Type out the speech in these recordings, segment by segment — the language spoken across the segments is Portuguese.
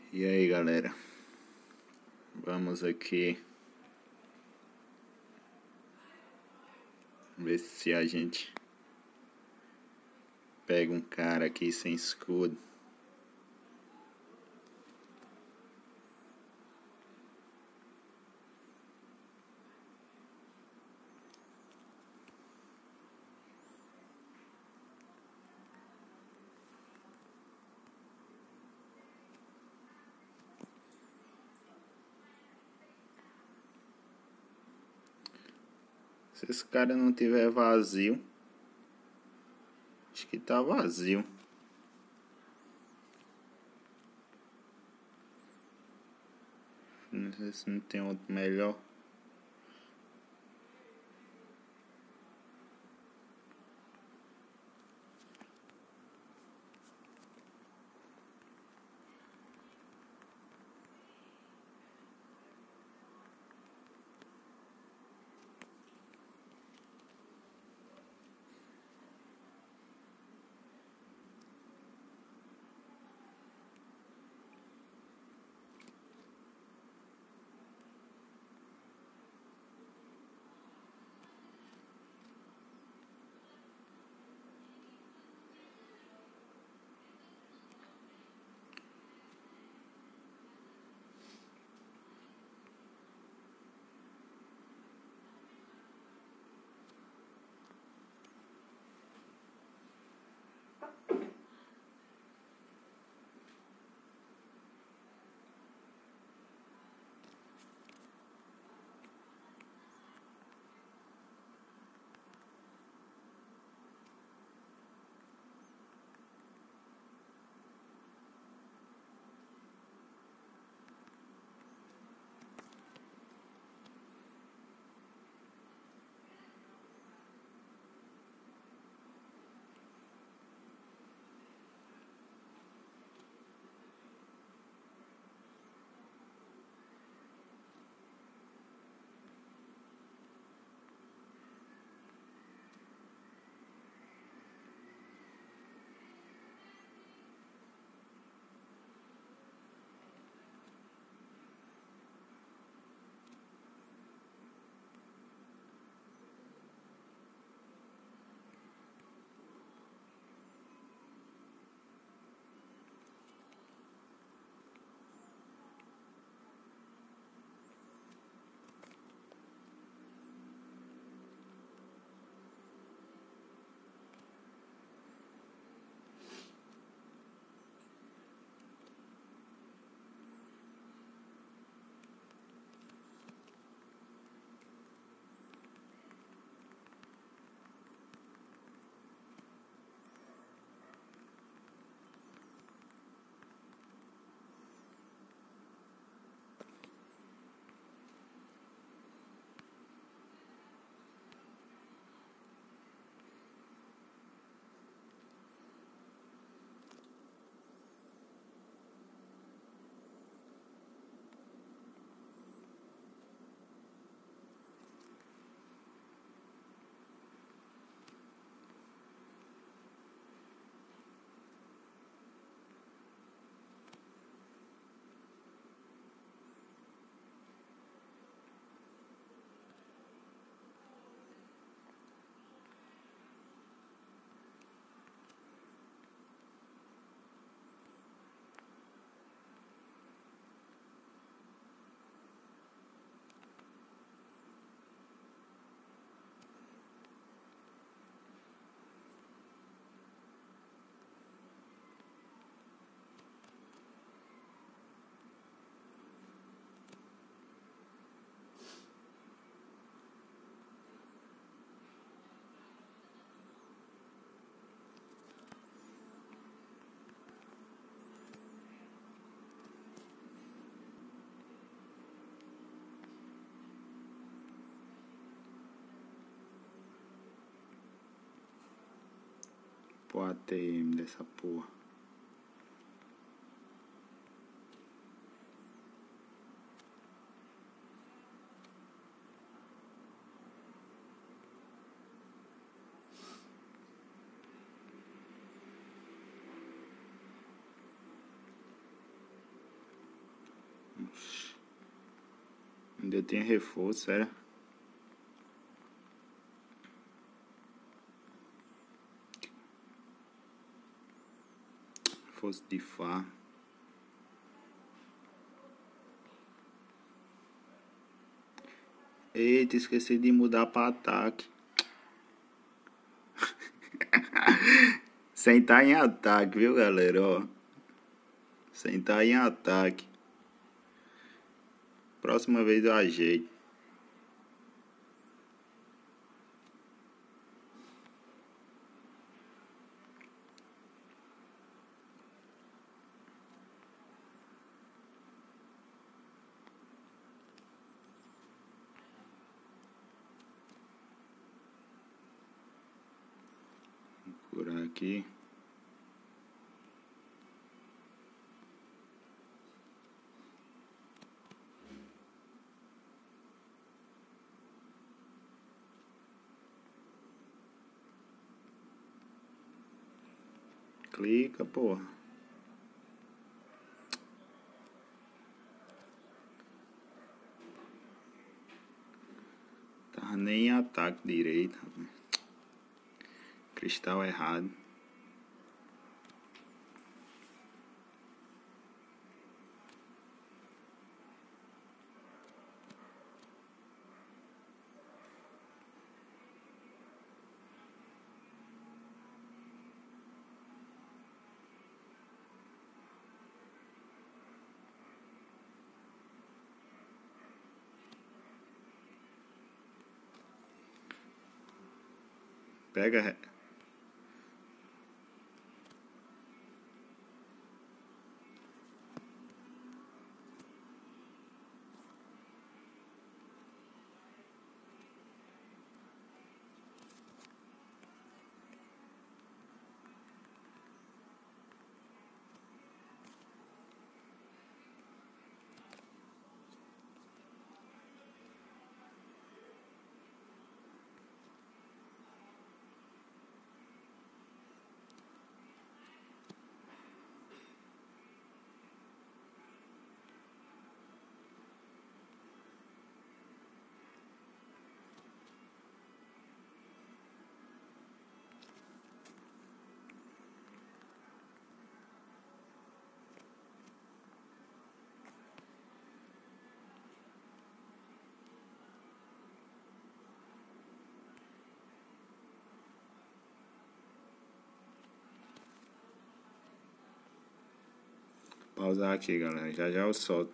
E aí, galera, vamos aqui ver se a gente pega um cara aqui sem escudo. Se esse cara não tiver vazio, acho que tá vazio. Não sei se não tem outro melhor. Pô, ATM dessa porra. Ainda tem reforço, era? Reforço de Fá. Eita, esqueci de mudar para ataque. Sem estar em ataque, viu, galera? Ó. Sem estar em ataque. Próxima vez eu ajeito. Por aqui. Clica, porra. Tava nem em ataque direito, rapaz. Cristal errado. Pega. Pausar aqui, galera. Já já eu solto.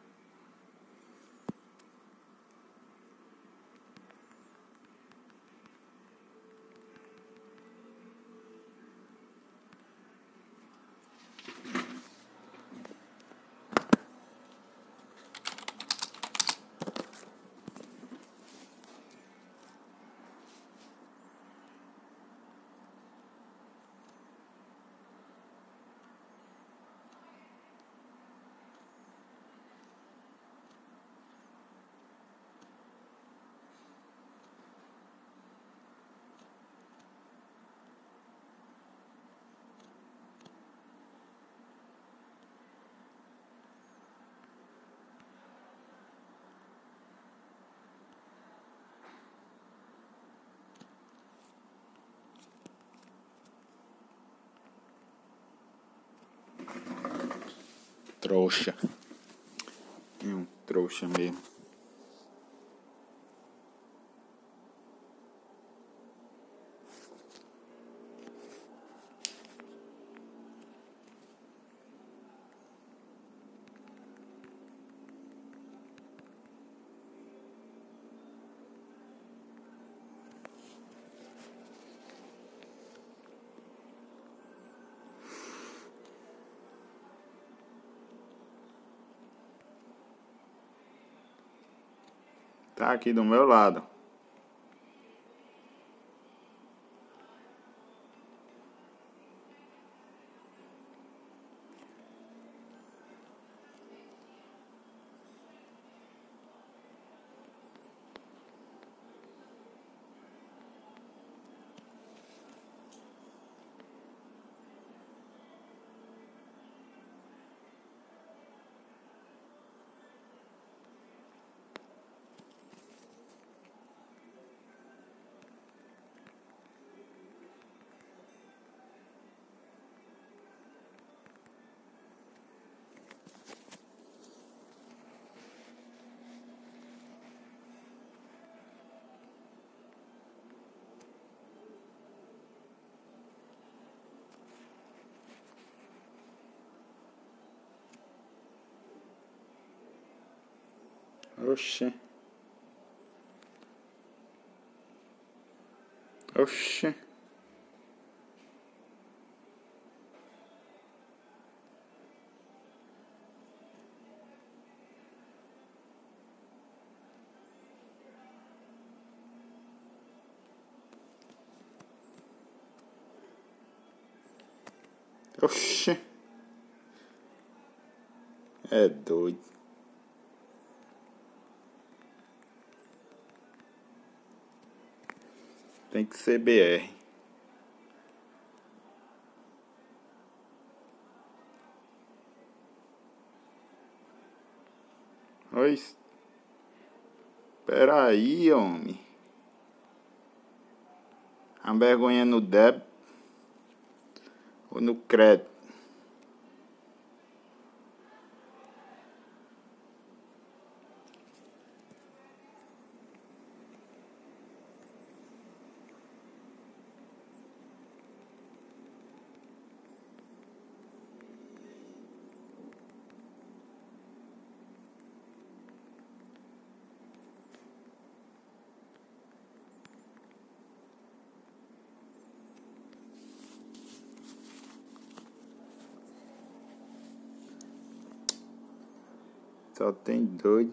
Trouxa. É um trouxa mesmo. Tá aqui do meu lado. Oxê. Oxê. Oxê. É doido. Tem que ser BR. Oi. Espera aí, homem. A vergonha no débito ou no crédito? Só tem doido.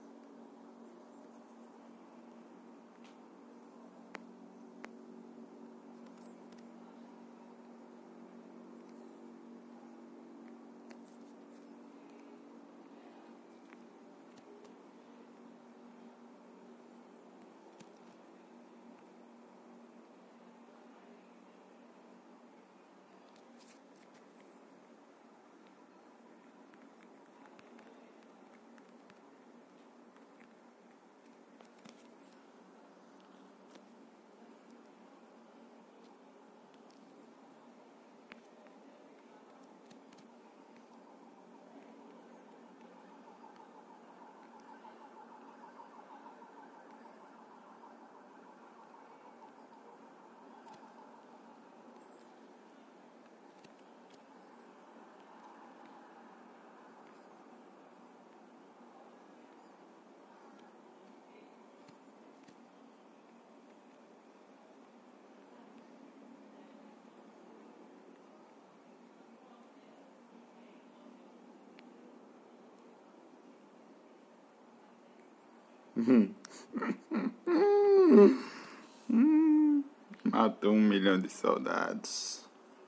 Matou 1 milhão de soldados.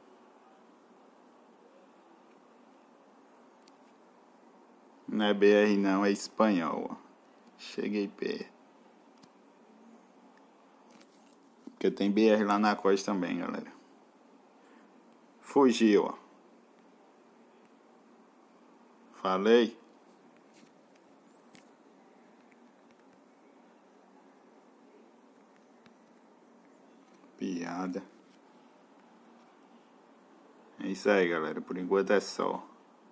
Não é BR não, é espanhol. Cheguei perto. Porque tem BR lá na costa também, galera. Fugiu, ó. Falei? Piada. É isso aí, galera. Por enquanto é só.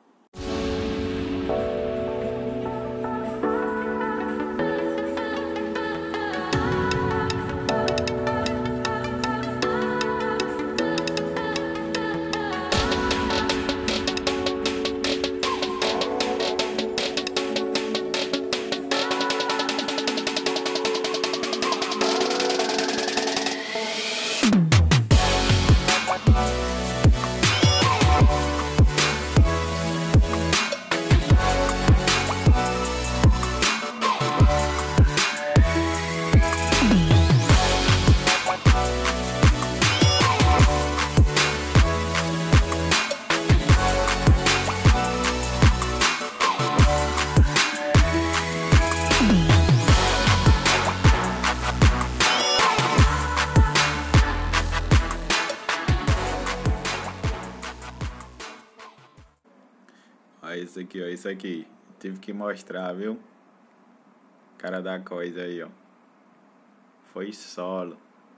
Olha isso aqui, ó. Isso aqui. Tive que mostrar, viu? Cara da coisa aí, ó. Foi solo.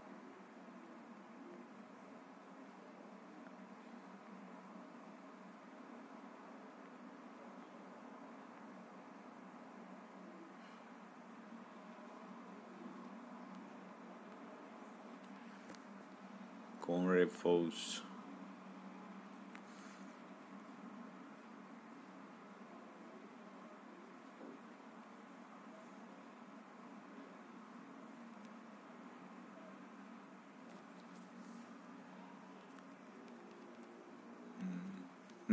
Com reforço.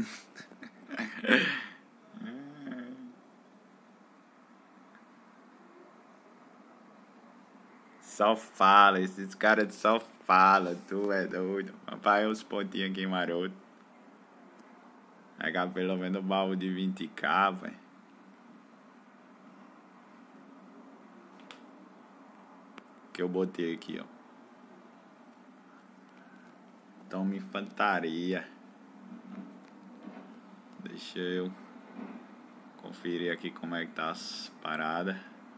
Só fala, esses caras só falam, tu é doido. Rapaz, uns pontinhos aqui maroto. Pegar pelo menos um baú de 20k, velho. Que eu botei aqui, ó. Toma infantaria. Deixa eu conferir aqui como é que tá as paradas.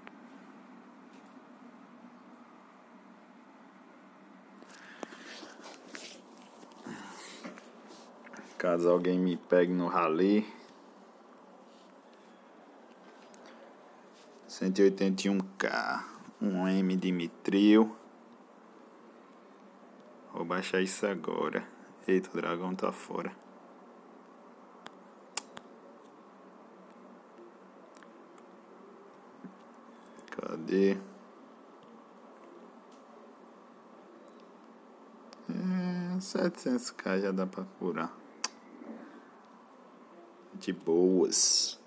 Caso alguém me pegue no rally. 181k. Um M de mitril. Vou baixar isso agora. Eita, o dragão tá fora. Cadê? 700k já dá pra curar. De boas.